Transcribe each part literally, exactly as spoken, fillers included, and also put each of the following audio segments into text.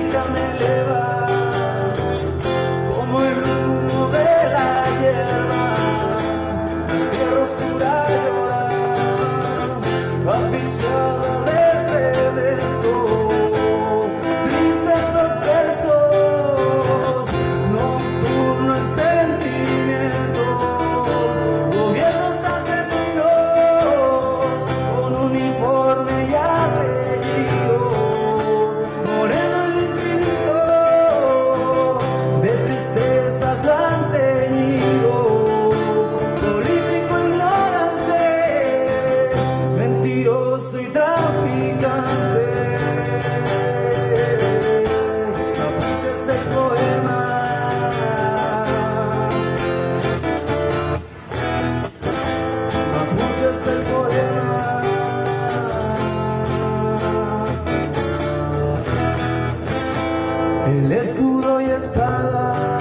el escudo y espada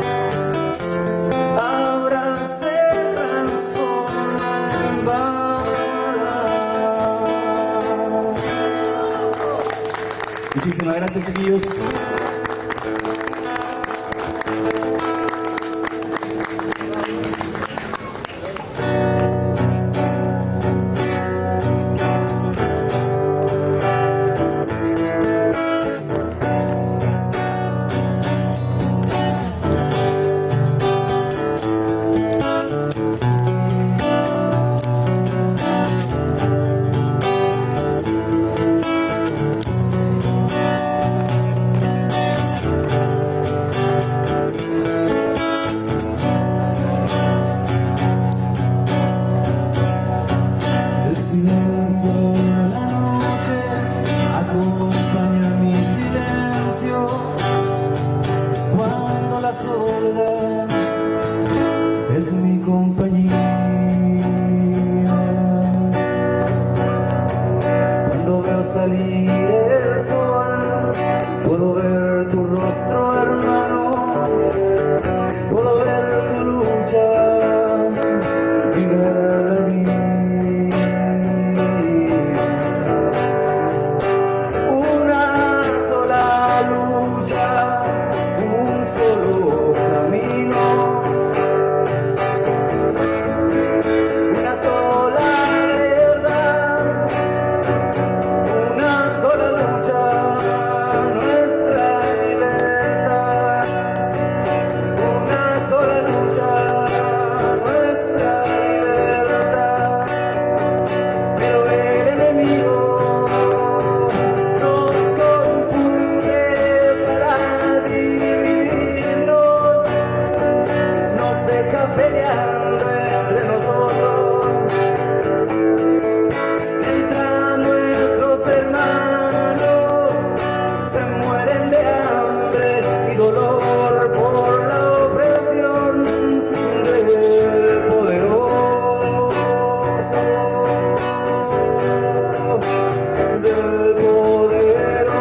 ahora se transforma en bala. Muchísimas gracias, chiquillos. Es mi compañía. Cuando veo salir el sol, puedo ver tu rostro, hermano. Puedo ver tu lucha y ver la mía. Una sola lucha, un solo camino. Peleando entre nosotros, mientras nuestros hermanos se mueren de hambre y dolor por la opresión del poderoso, del poderoso.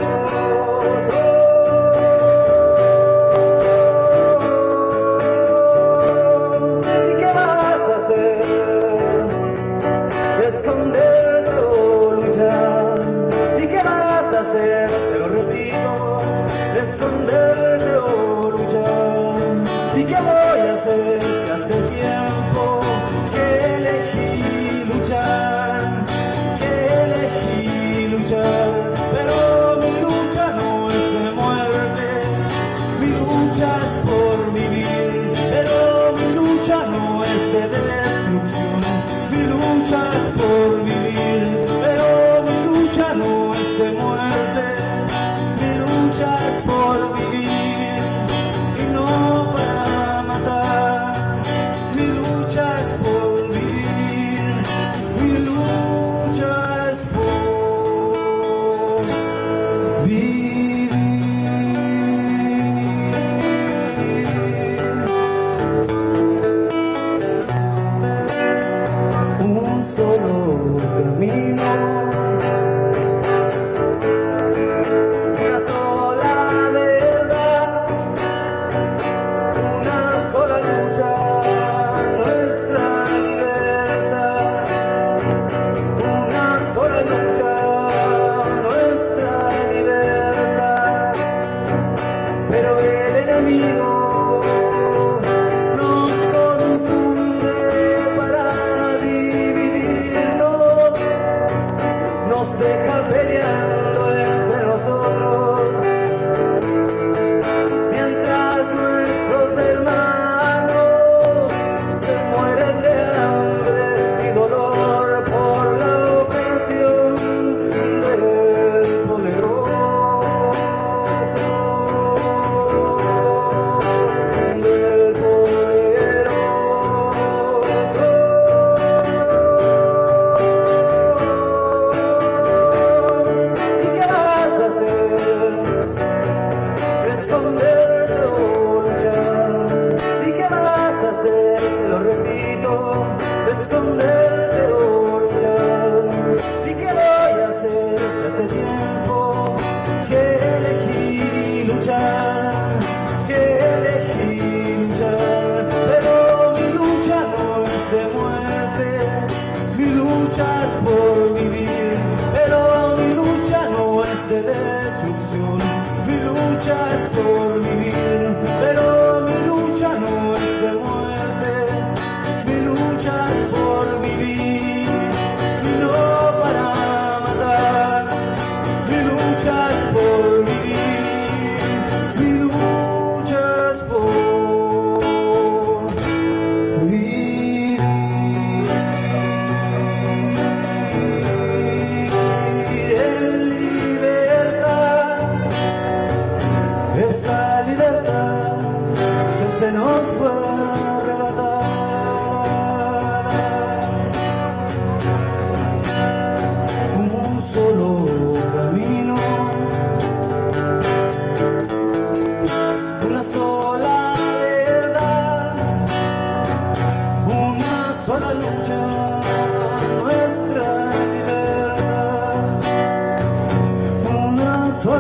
Esconderte o luchar, ¿y qué vas a hacer? Te lo repito, esconderte o luchar, ¿y qué voy a hacer? Que hace tiempo que elegí luchar, que elegí luchar, pero mi lucha no es de muerte, mi lucha es por vivir, pero mi lucha no es de destrucción, mi lucha es por vivir, pero mi lucha no es de muerte, mi lucha es por vivir y no para matar, mi lucha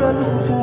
lucha.